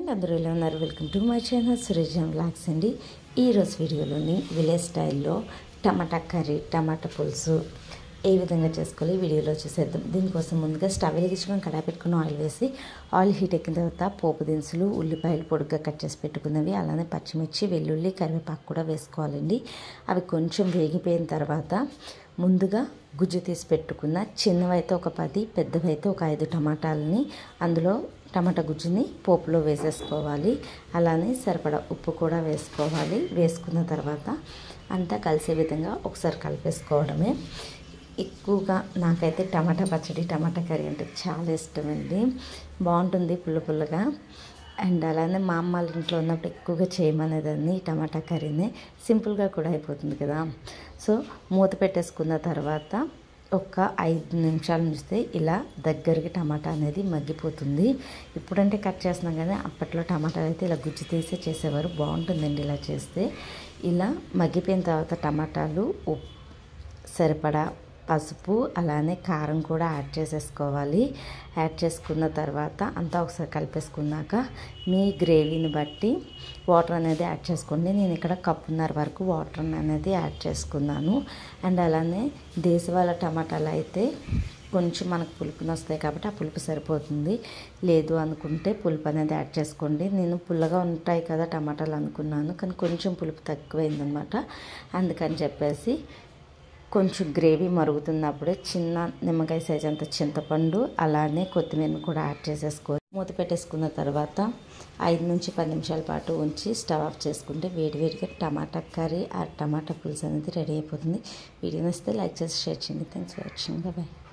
Friend అందరూ ఎలా ఉన్నారు? Welcome to my channel Surejan vlogs అండి. ఈరోజు వీడియోలోని విలేజ్ స్టైల్లో టమాటా కర్రీ, టమాటా పులుసు ఏ విధంగా చేసుకోవాలి వీడియోలో చూసేద్దాం. దీనికోసం ముందుగా స్టవ్ వెలిగించుకొని కడాయి పెట్టుకుని ఆయిల్ వేసి ఆయిల్ హీట్ ఎక్కిన తర్వాత పోపు దినుసులు, ఉల్లిపాయలు పొడుగ్గా కట్ చేసి పెట్టుకున్నవి, అలానే పచ్చిమిర్చి, వెల్లుల్లి, కరివేపాకు కూడా వేసుకోవాలండి. అవి కొంచెం వేగిపోయిన తర్వాత ముందుగా గుజ్జు తీసి పెట్టుకున్న చిన్నవైతే ఒక 10, పెద్దవైతే ఒక 5 టమాటాలని అందులో టమాటా గుజ్జుని పోపులో వేసేసుకోవాలి. అలానే సరిపడా ఉప్పు కూడా వేసుకోవాలి. వేసుకున్న తర్వాత అంతా కలిసే విధంగా ఒకసారి కలిపేసుకోవడమే. ఎక్కువగా నాకైతే టమాటా పచ్చడి, టమాటా కర్రీ అంటే చాలా ఇష్టమండి. బాగుంటుంది పుల్ల పుల్లగా. అండ్ అలానే మా అమ్మ వాళ్ళ ఇంట్లో ఉన్నప్పుడు ఎక్కువగా చేయమనేదాన్ని టమాటా కర్రీనే. సింపుల్గా కూడా అయిపోతుంది కదా. సో మూత పెట్టేసుకున్న తర్వాత ఒక 5 నిమిషాలు ఉంచితే ఇలా దగ్గరికి టమాటా అనేది మగ్గిపోతుంది. ఇప్పుడంటే కట్ చేస్తున్నాం కానీ అప్పట్లో టమాటాలు అయితే ఇలా గుజ్జు తీసే చేసేవారు. బాగుంటుందండి ఇలా చేస్తే. ఇలా మగ్గిపోయిన తర్వాత టమాటాలు సరిపడా పసుపు, అలానే కారం కూడా యాడ్ చేసేసుకోవాలి. యాడ్ చేసుకున్న తర్వాత అంతా ఒకసారి కలిపేసుకున్నాక మీ గ్రేవీని బట్టి వాటర్ అనేది యాడ్ చేసుకోండి. నేను ఇక్కడ 1.5 కప్పు వరకు వాటర్ అనేది యాడ్ చేసుకున్నాను. అండ్ అలానే దేశవాళీ టమాటాలు అయితే కొంచెం మనకు పులుపుని వస్తాయి కాబట్టి ఆ పులుపు సరిపోతుంది. లేదు అనుకుంటే పులుపు అనేది యాడ్ చేసుకోండి. నేను పుల్లగా ఉంటాయి కదా టమాటాలు అనుకున్నాను, కానీ కొంచెం పులుపు తక్కువైందనమాట. అందుకని చెప్పేసి కొంచెం గ్రేవీ మరుగుతున్నప్పుడే చిన్న నిమ్మకాయ సైజ్ అంత చింతపండు, అలానే కొత్తిమీరను కూడా యాడ్ చేసేసుకోవాలి. మూత పెట్టేసుకున్న తర్వాత 5 నుంచి 10 నిమిషాల పాటు ఉంచి స్టవ్ ఆఫ్ చేసుకుంటే వేడివేడిగా టమాటా కర్రీ, ఆ టమాటా పులుసు అనేది రెడీ అయిపోతుంది. వీడియో నచ్చితే లైక్ చేసి షేర్ చేయండి. Thanks for watching. బాయ్.